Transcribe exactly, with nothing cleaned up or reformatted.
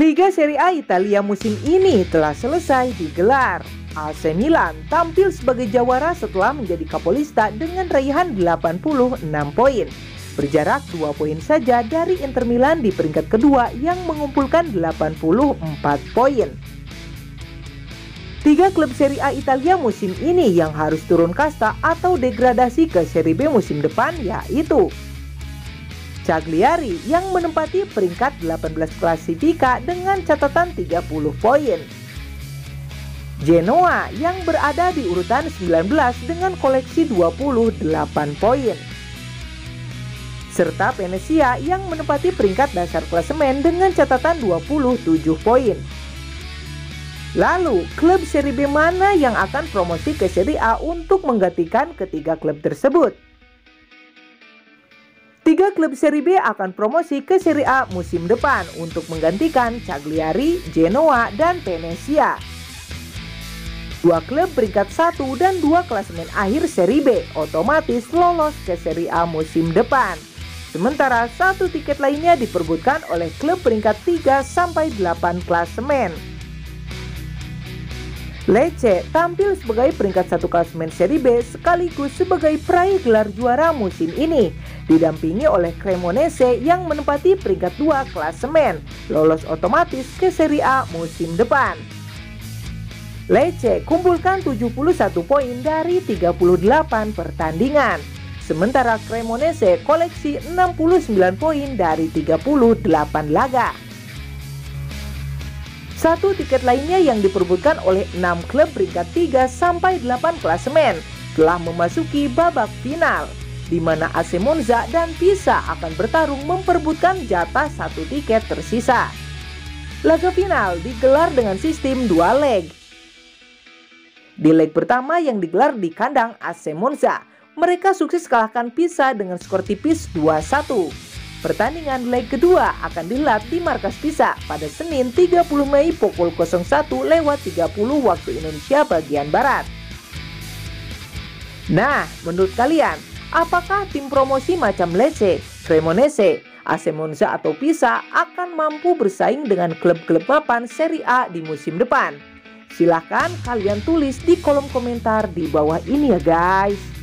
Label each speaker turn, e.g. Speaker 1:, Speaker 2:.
Speaker 1: Liga Serie A Italia musim ini telah selesai digelar. A C Milan tampil sebagai jawara setelah menjadi kapolista dengan raihan delapan puluh enam poin. Berjarak dua poin saja dari Inter Milan di peringkat kedua yang mengumpulkan delapan puluh empat poin. Tiga klub Serie A Italia musim ini yang harus turun kasta atau degradasi ke Serie B musim depan yaitu Cagliari yang menempati peringkat delapan belas Klasifika dengan catatan tiga puluh poin. Genoa yang berada di urutan sembilan belas dengan koleksi dua puluh delapan poin. Serta Venezia yang menempati peringkat dasar klasemen dengan catatan dua puluh tujuh poin. Lalu, klub Serie B mana yang akan promosi ke Serie A untuk menggantikan ketiga klub tersebut? Tiga klub Serie B akan promosi ke Serie A musim depan untuk menggantikan Cagliari, Genoa, dan Venezia. Dua klub peringkat satu dan dua klasemen akhir Serie B otomatis lolos ke Serie A musim depan. Sementara satu tiket lainnya diperebutkan oleh klub peringkat tiga sampai delapan klasemen. Lecce tampil sebagai peringkat satu klasemen Serie B sekaligus sebagai peraih gelar juara musim ini, didampingi oleh Cremonese yang menempati peringkat dua klasemen, lolos otomatis ke Serie A musim depan. Lecce kumpulkan tujuh puluh satu poin dari tiga puluh delapan pertandingan, sementara Cremonese koleksi enam puluh sembilan poin dari tiga puluh delapan laga. Satu tiket lainnya yang diperebutkan oleh enam klub peringkat tiga sampai delapan klasemen telah memasuki babak final, di mana A C Monza dan Pisa akan bertarung memperebutkan jatah satu tiket tersisa. Laga final digelar dengan sistem dua leg. Di leg pertama yang digelar di kandang A C Monza, mereka sukses kalahkan Pisa dengan skor tipis dua satu. Pertandingan leg kedua akan dihelat di markas Pisa pada Senin tiga puluh Mei pukul nol satu lewat tiga puluh waktu Indonesia bagian Barat. Nah, menurut kalian, apakah tim promosi macam Lecce, Cremonese, A C Monza atau Pisa akan mampu bersaing dengan klub-klub mapan Serie A di musim depan? Silahkan kalian tulis di kolom komentar di bawah ini ya guys.